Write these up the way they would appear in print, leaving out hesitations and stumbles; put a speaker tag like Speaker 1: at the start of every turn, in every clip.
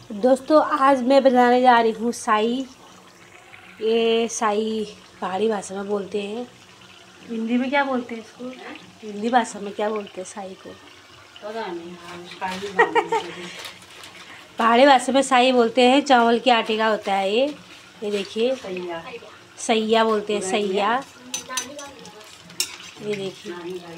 Speaker 1: दोस्तों आज मैं बनाने जा रही हूँ साई। ये साई पहाड़ी भाषा में बोलते हैं। हिंदी में क्या बोलते हैं इसको? हिंदी भाषा में क्या बोलते हैं साई को?
Speaker 2: पता नहीं।
Speaker 1: पहाड़ी भाषा में साई बोलते हैं। चावल के आटे का होता है ये देखिए। सैया बोलते हैं, सैया। ये देखिए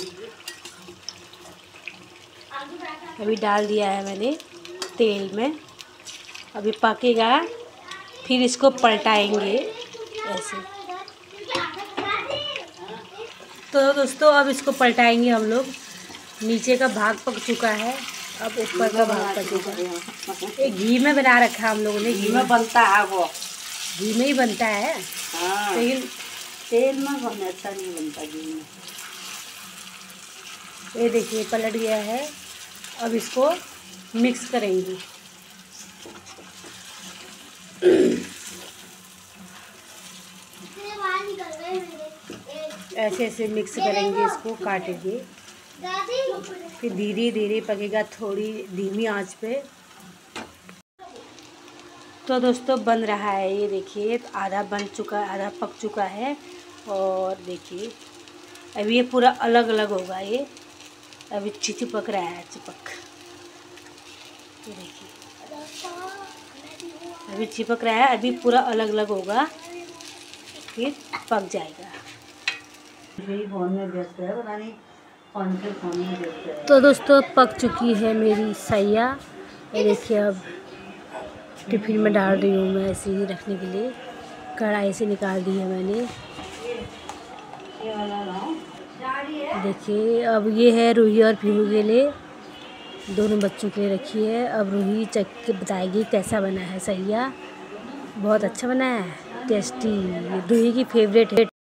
Speaker 1: अभी डाल दिया है मैंने तेल में। अभी पकेगा, फिर इसको पलटाएंगे ऐसे। तो दोस्तों अब इसको पलटाएंगे हम लोग। नीचे का भाग पक चुका है, अब ऊपर का भाग पकेगा। ये घी में बना रखा है हम लोगों ने।
Speaker 2: घी में बनता है वो,
Speaker 1: घी में ही बनता है।
Speaker 2: हाँ। तेल में बनने अच्छा नहीं बनता घी में।
Speaker 1: ये देखिए पलट गया है। अब इसको मिक्स करेंगे। ऐसे ऐसे मिक्स करेंगे इसको, काटेंगे। फिर धीरे धीरे पकेगा, थोड़ी धीमी आंच पे। तो दोस्तों बन रहा है, ये देखिए आधा बन चुका, आधा पक चुका है। और देखिए अभी ये पूरा अलग अलग होगा। ये अभी चिपक रहा है, चिपक। ये देखिए अभी चिपक रहा है, अभी पूरा अलग अलग होगा, फिर पक जाएगा।
Speaker 2: फोन में व्यस्त है, पता नहीं कौन से फोन में व्यस्त है।
Speaker 1: तो दोस्तों पक चुकी है मेरी सैया। ये देखिए अब टिफिन में डाल रही हूँ मैं, ऐसे ही रखने के लिए। कढ़ाई से निकाल दी है मैंने। देखिए अब ये है रूही और पीहू के लिए, दोनों बच्चों के लिए रखी है। अब रूही चख के बताएगी कैसा बना है सैया। बहुत अच्छा बना है, टेस्टी। रूही की फेवरेट है।